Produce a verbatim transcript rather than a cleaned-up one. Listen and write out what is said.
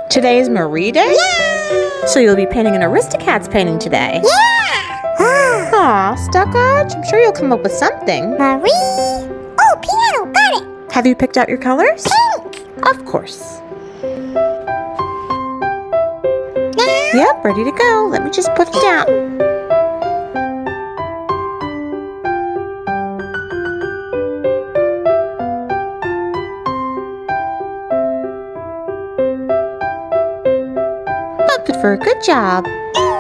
Today's Marie Day? Yeah! So you'll be painting an Aristocats painting today? Yeah! Aw, Stuckage, I'm sure you'll come up with something. Marie! Oh, piano, got it! Have you picked out your colors? Pink! Of course. Now? Yep, ready to go. Let me just put it down. Good for a good job.